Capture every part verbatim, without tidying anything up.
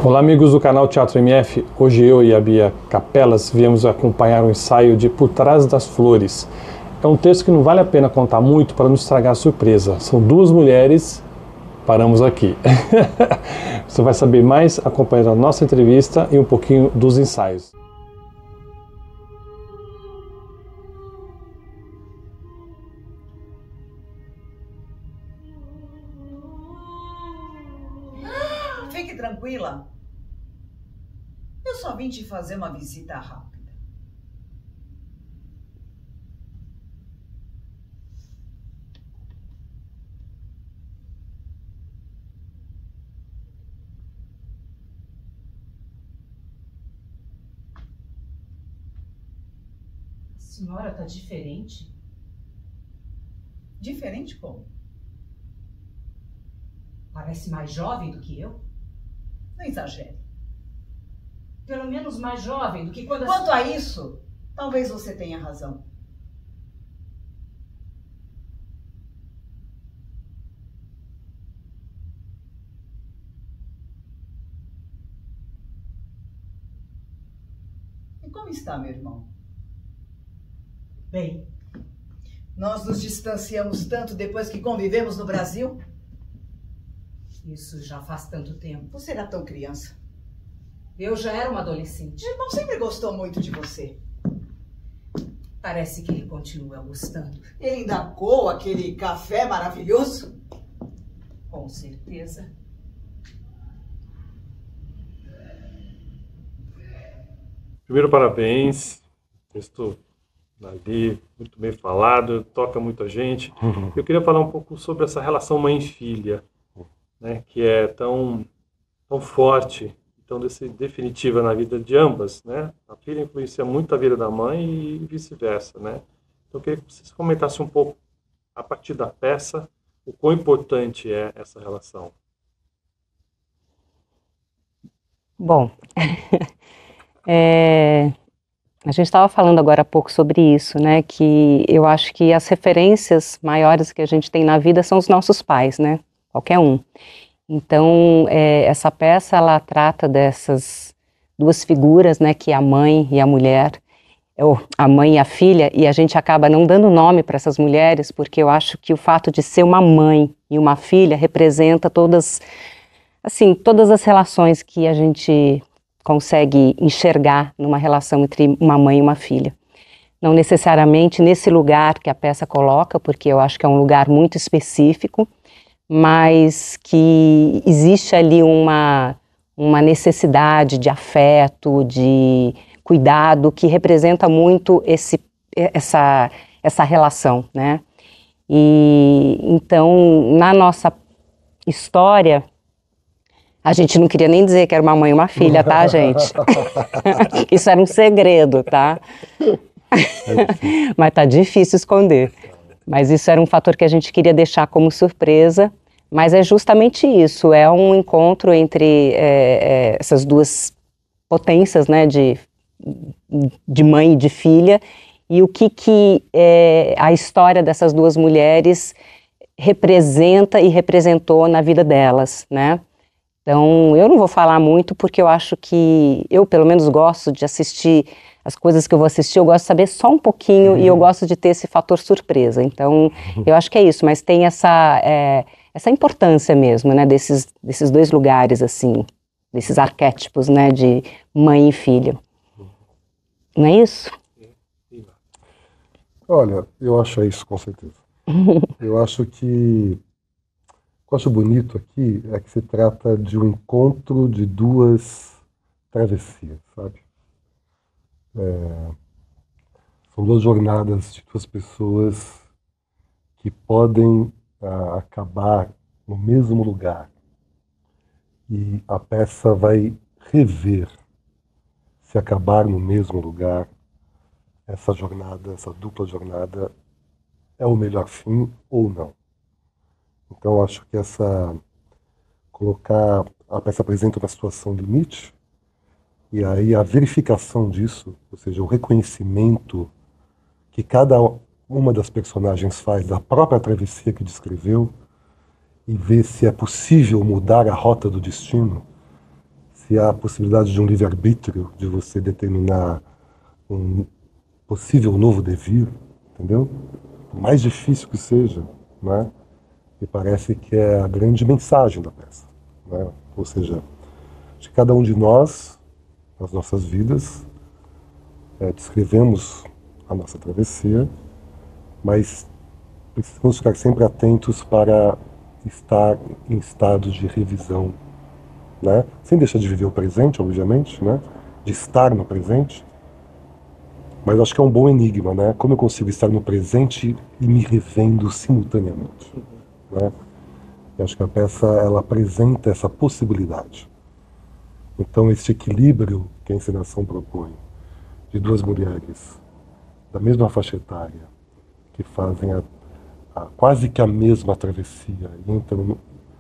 Olá amigos do canal Teatro M F, hoje eu e a Bia Capelas viemos acompanhar o ensaio de Por Trás das Flores. É um texto que não vale a pena contar muito para não estragar a surpresa. São duas mulheres, paramos aqui. Você vai saber mais acompanhando a nossa entrevista e um pouquinho dos ensaios. Fique tranquila. Eu só vim te fazer uma visita rápida. A senhora tá diferente? Diferente como? Parece mais jovem do que eu? Não exagere. Pelo menos mais jovem do que quando... Quanto a isso, talvez você tenha razão. E como está, meu irmão? Bem, Nós nos distanciamos tanto depois que convivemos no Brasil. isso já faz tanto tempo. Você era tão criança. Eu já era uma adolescente. Meu irmão sempre gostou muito de você. Parece que ele continua gostando. Ele ainda coa aquele café maravilhoso. Com certeza. Primeiro, parabéns. Texto ali, muito bem falado, toca muita gente. Eu queria falar um pouco sobre essa relação mãe-filha, né, que é tão, tão forte, tão desse- definitiva na vida de ambas, né? A filha influencia muito a vida da mãe e vice-versa, né? Então eu queria que vocês comentassem um pouco, a partir da peça, o quão importante é essa relação. Bom, é, a gente estava falando agora há pouco sobre isso, né? Que eu acho que as referências maiores que a gente tem na vida são os nossos pais, né? Qualquer um. Então, é, essa peça, ela trata dessas duas figuras, né? Que é a mãe e a mulher, ou a mãe e a filha, e a gente acaba não dando nome para essas mulheres, porque eu acho que o fato de ser uma mãe e uma filha representa todas, assim, todas as relações que a gente consegue enxergar numa relação entre uma mãe e uma filha. Não necessariamente nesse lugar que a peça coloca, porque eu acho que é um lugar muito específico, mas que existe ali uma, uma necessidade de afeto, de cuidado, que representa muito esse, essa, essa relação, né? E então, na nossa história, a gente não queria nem dizer que era uma mãe e uma filha, tá, gente? Isso era um segredo, tá? Mas tá difícil esconder. Mas isso era um fator que a gente queria deixar como surpresa, mas é justamente isso, é um encontro entre é, é, essas duas potências, né, de, de mãe e de filha, e o que, que é, a história dessas duas mulheres representa e representou na vida delas, né? Então, eu não vou falar muito porque eu acho que, eu pelo menos gosto de assistir as coisas que eu vou assistir, eu gosto de saber só um pouquinho uhum. E eu gosto de ter esse fator surpresa. Então, eu acho que é isso, mas tem essa, é, essa importância mesmo, né, desses, desses dois lugares, assim, desses arquétipos, né, de mãe e filha. Não é isso? Olha, eu acho isso, com certeza. Eu acho que o que eu acho bonito aqui é que se trata de um encontro de duas travessias, sabe? É, são duas jornadas de duas pessoas que podem ah, acabar no mesmo lugar. E a peça vai rever se acabar no mesmo lugar, essa jornada, essa dupla jornada, é o melhor fim ou não. Então acho que essa colocar a peça apresenta uma situação limite e aí a verificação disso, ou seja, o reconhecimento que cada uma das personagens faz da própria travessia que descreveu e ver se é possível mudar a rota do destino, se há a possibilidade de um livre-arbítrio, de você determinar um possível novo devir, entendeu? Por mais difícil que seja, né? Me parece que é a grande mensagem da peça, né? Ou seja, de cada um de nós, nas nossas vidas, é, descrevemos a nossa travessia, mas precisamos ficar sempre atentos para estar em estado de revisão, né? Sem deixar de viver o presente, obviamente, né? De estar no presente, mas acho que é um bom enigma, né? Como eu consigo estar no presente e me revendo simultaneamente, né? E acho que a peça ela apresenta essa possibilidade. Então, esse equilíbrio que a encenação propõe, de duas mulheres da mesma faixa etária, que fazem a, a, quase que a mesma travessia, e entram,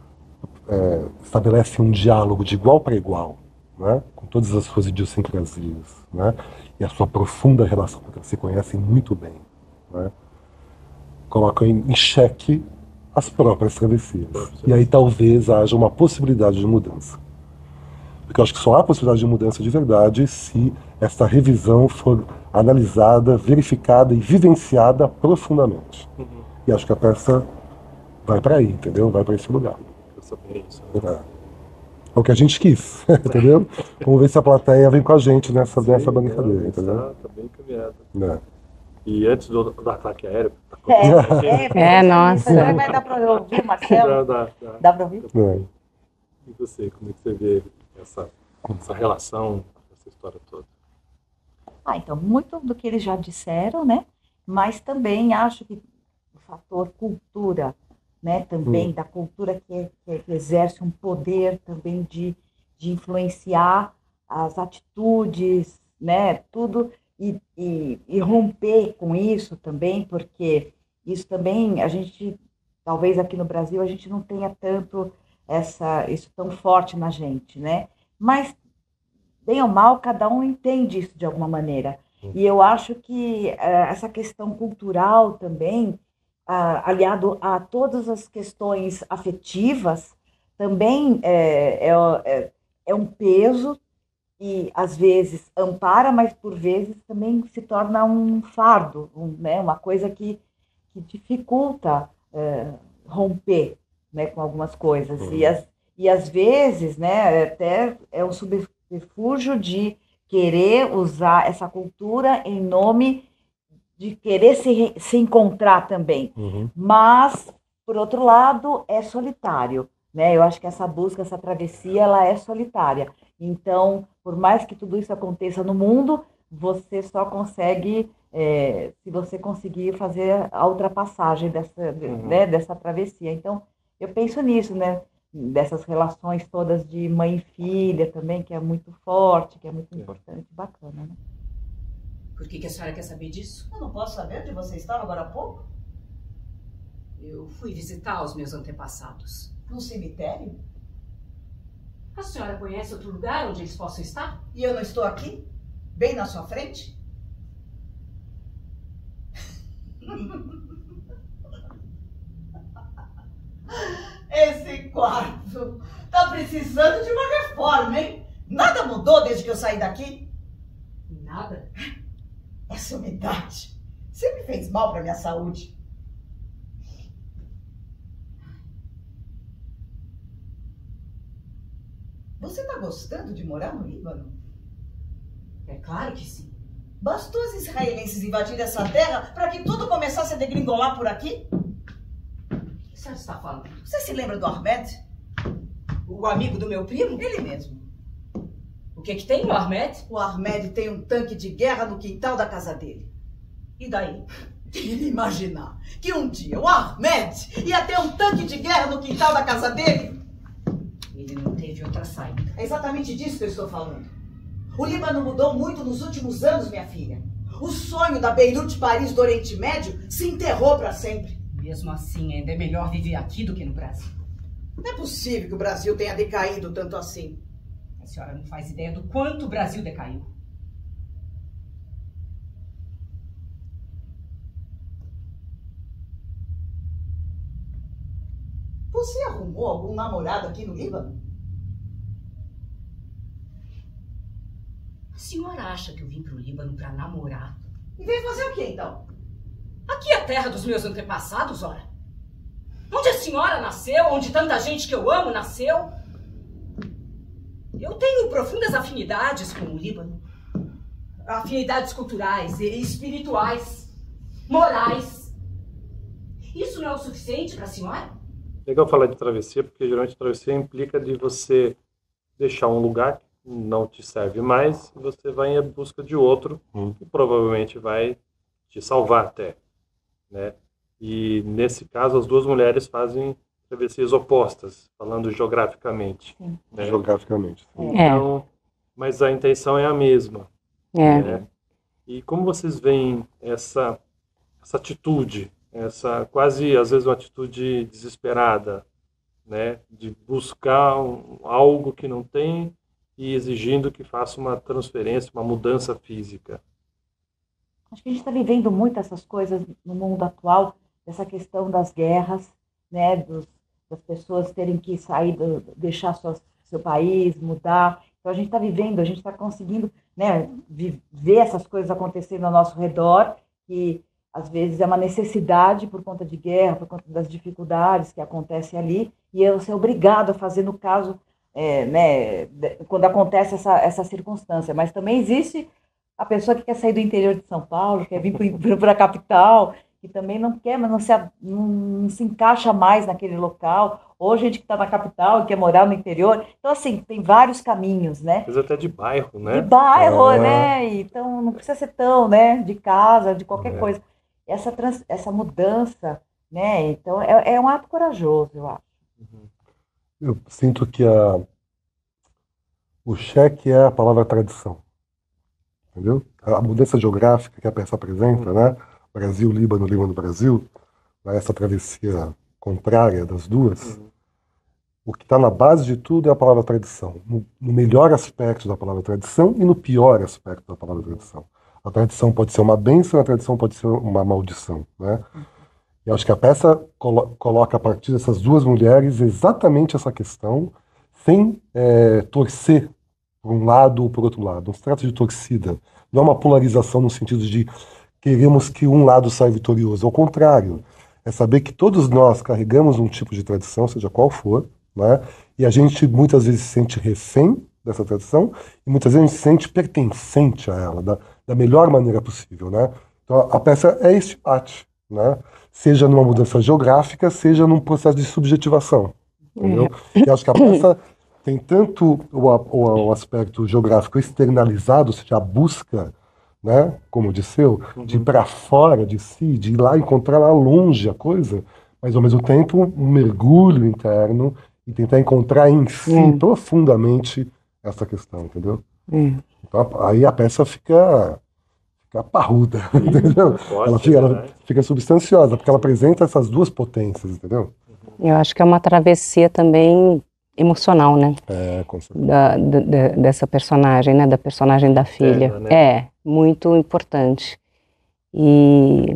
é, estabelecem um diálogo de igual para igual, né? Com todas as suas idiosincrasias, né? E a sua profunda relação, porque elas se conhecem muito bem, né? Colocam em, em xeque as próprias travessias. E aí talvez haja uma possibilidade de mudança. Porque eu acho que só há possibilidade de mudança de verdade se essa revisão for analisada, verificada e vivenciada profundamente. Uhum. E acho que a peça vai para aí, entendeu? Vai para esse lugar. Eu sabia isso. Né? É o que a gente quis, entendeu? Vamos ver se a plateia vem com a gente nessa, Sim, nessa brincadeira, entendeu? Tá, tá bem encaminhado. É. E antes do, do ataque aéreo... É, é, É, nossa. Vai dar para ouvir, Marcelo? Dá, dá, dá. Dá para ouvir? É. E você, como é que você vê essa, essa relação, essa história toda? Ah, então, muito do que eles já disseram, né? Mas também acho que o fator cultura, né? Também Hum. da cultura que, que, que exerce um poder também de, de influenciar as atitudes, né? Tudo, e, e, e romper com isso também, porque isso também, a gente, talvez aqui no Brasil, a gente não tenha tanto essa, isso tão forte na gente, né? Mas, bem ou mal, cada um entende isso de alguma maneira. E eu acho que uh, essa questão cultural também, uh, aliado a todas as questões afetivas, também é, é, é, é um peso e, às vezes, ampara, mas, por vezes, também se torna um fardo, um, né? Uma coisa que, que dificulta uh, romper, né, com algumas coisas. Uhum. E, as, e, às vezes, né, até é um subterfúgio de querer usar essa cultura em nome de querer se, se encontrar também. Uhum. Mas, por outro lado, é solitário, né? Eu acho que essa busca, essa travessia, ela é solitária. Então, por mais que tudo isso aconteça no mundo, você só consegue, é, se você conseguir fazer a ultrapassagem dessa, uhum. né, dessa travessia. Então, eu penso nisso, né? Dessas relações todas de mãe e filha também, que é muito forte, que é muito importante, bacana, né? Por que, que a senhora quer saber disso? Eu não posso saber onde você estava agora há pouco? Eu fui visitar os meus antepassados. No cemitério? A senhora conhece outro lugar onde eles possam estar? E eu não estou aqui? Bem na sua frente? Esse quarto tá precisando de uma reforma, hein? Nada mudou desde que eu saí daqui? Nada. Essa umidade sempre fez mal para minha saúde. Você tá gostando de morar no Líbano? É claro que sim. Bastou os israelenses invadirem essa terra para que tudo começasse a degringolar por aqui? O que a senhora está falando? Você se lembra do Ahmed? O amigo do meu primo? Ele mesmo. O que que tem o Ahmed? O Ahmed tem um tanque de guerra no quintal da casa dele. E daí? Quem iria imaginar que um dia o Ahmed ia ter um tanque de guerra no quintal da casa dele? Ele não teve outra saída. É exatamente disso que eu estou falando. O Líbano mudou muito nos últimos anos, minha filha. O sonho da Beirute Paris do Oriente Médio se enterrou para sempre. Mesmo assim, ainda é melhor viver aqui do que no Brasil. Não é possível que o Brasil tenha decaído tanto assim. A senhora não faz ideia do quanto o Brasil decaiu. Você arrumou algum namorado aqui no Líbano? senhora acha que eu vim pro Líbano pra namorar? E veio fazer o quê, então? Aqui é a terra dos meus antepassados, ora. Onde a senhora nasceu, onde tanta gente que eu amo nasceu. Eu tenho profundas afinidades com o Líbano. Afinidades culturais, espirituais, morais. Isso não é o suficiente para a senhora? Legal falar de travessia, porque geralmente travessia implica de você deixar um lugar que não te serve mais e você vai em busca de outro, hum. que provavelmente vai te salvar até, né? E nesse caso as duas mulheres fazem travessias opostas, falando geograficamente. Né? Geograficamente. Então, é. Mas a intenção é a mesma. É. Né? E como vocês veem essa, essa atitude, essa quase às vezes uma atitude desesperada, né, de buscar um, algo que não tem e exigindo que faça uma transferência, uma mudança física? Acho que a gente está vivendo muito essas coisas no mundo atual, essa questão das guerras, né, dos, das pessoas terem que sair, do, deixar suas, seu país, mudar. Então a gente está vivendo, a gente está conseguindo, né, ver essas coisas acontecendo ao nosso redor, que às vezes é uma necessidade por conta de guerra, por conta das dificuldades que acontecem ali, e você é obrigado a fazer no caso, é, né, quando acontece essa, essa circunstância. Mas também existe a pessoa que quer sair do interior de São Paulo, quer vir para a capital, que também não quer, mas não se, não, não se encaixa mais naquele local, ou gente que está na capital e quer morar no interior. Então, assim, tem vários caminhos, né? Às vezes até de bairro, né? De bairro, é. né? Então, não precisa ser tão, né? De casa, de qualquer é. coisa. Essa, trans, essa mudança, né? Então, é, é um ato corajoso, eu acho. Eu sinto que a, o cheque é a palavra tradição. Entendeu? A mudança geográfica que a peça apresenta, né? Brasil, Líbano, Líbano, Brasil, né? Essa travessia contrária das duas, uhum. O que está na base de tudo é a palavra tradição. No, no melhor aspecto da palavra tradição e no pior aspecto da palavra tradição. A tradição pode ser uma bênção, a tradição pode ser uma maldição, né? E acho que a peça colo coloca a partir dessas duas mulheres exatamente essa questão, sem é, torcer por um lado ou por outro lado. Não se trata de torcida, não é uma polarização no sentido de queremos que um lado saia vitorioso. Ao contrário, é saber que todos nós carregamos um tipo de tradição, seja qual for, né? E a gente muitas vezes se sente refém dessa tradição e muitas vezes a gente se sente pertencente a ela, da, da melhor maneira possível, né? Então a peça é este embate, né? Seja numa mudança geográfica, seja num processo de subjetivação, entendeu? E acho que a peça tem tanto o, o, o aspecto geográfico externalizado, ou seja, a busca, né, como disse eu, uhum. de ir para fora de si, de ir lá encontrar lá longe a coisa, mas ao mesmo tempo um mergulho interno e tentar encontrar em si uhum. profundamente essa questão, entendeu? Uhum. Então aí a peça fica, fica parruda, uhum. entendeu? Pode, ela, fica, ela fica substanciosa, porque ela apresenta essas duas potências, entendeu? Eu acho que é uma travessia também emocional, né? É, com certeza. Da, da, dessa personagem, né? Da personagem da filha. É, né? É, muito importante. E,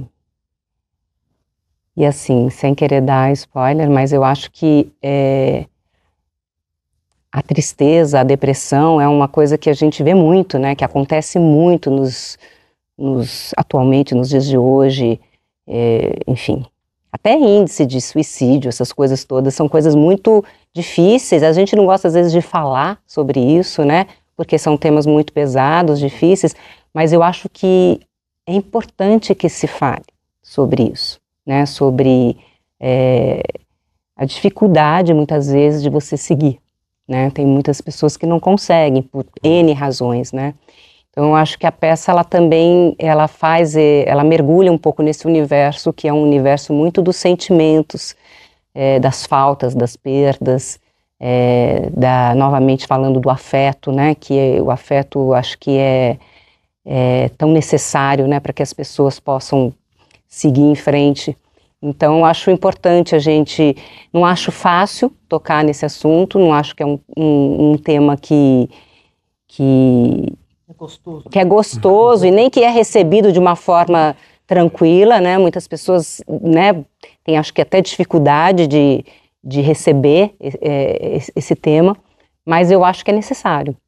e assim, sem querer dar spoiler, mas eu acho que é, a tristeza, a depressão é uma coisa que a gente vê muito, né? Que acontece muito nos, nos atualmente, nos dias de hoje, é, enfim. Até índice de suicídio, essas coisas todas, são coisas muito difíceis. A gente não gosta, às vezes, de falar sobre isso, né? Porque são temas muito pesados, difíceis, mas eu acho que é importante que se fale sobre isso, né? Sobre é, a dificuldade, muitas vezes, de você seguir, né? Tem muitas pessoas que não conseguem, por N razões, né? Então, eu acho que a peça, ela também, ela faz, ela mergulha um pouco nesse universo, que é um universo muito dos sentimentos, é, das faltas, das perdas, é, da, novamente falando do afeto, né, que é, o afeto, acho que é, é tão necessário, né, para que as pessoas possam seguir em frente. Então, eu acho importante a gente, não acho fácil tocar nesse assunto, não acho que é um, um, um tema que... que É gostoso. Que é gostoso e nem que é recebido de uma forma tranquila, né? Muitas pessoas, né, têm, acho que até dificuldade de, de receber é, esse tema, mas eu acho que é necessário.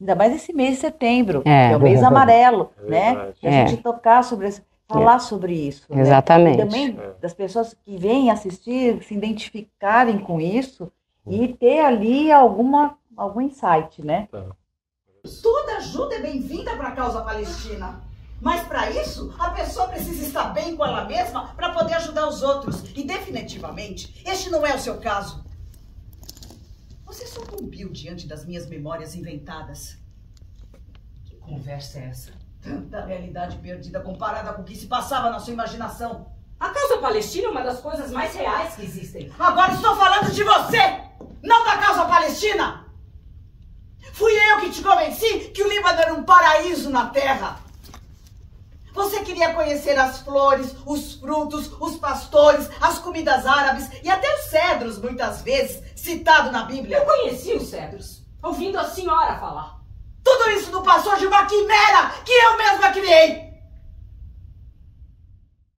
Ainda mais esse mês de setembro, É. que é o mês amarelo, É né? verdade. E a É. gente tocar sobre isso, falar sobre isso. né? Exatamente. E também É. das pessoas que vêm assistir, se identificarem com isso e ter ali alguma, algum insight, né? Tá. Toda ajuda é bem-vinda para a causa palestina. Mas para isso, a pessoa precisa estar bem com ela mesma para poder ajudar os outros. E definitivamente, este não é o seu caso. Você sucumbiu diante das minhas memórias inventadas. Que conversa é essa? Tanta realidade perdida comparada com o que se passava na sua imaginação. A causa palestina é uma das coisas mais reais que existem. Agora estou falando de você, não da causa palestina. Fui eu que te convenci que o Líbano era um paraíso na terra. Você queria conhecer as flores, os frutos, os pastores, as comidas árabes e até os cedros, muitas vezes, citado na Bíblia. Eu conheci os cedros, ouvindo a senhora falar. Tudo isso não passou de uma quimera que eu mesma criei.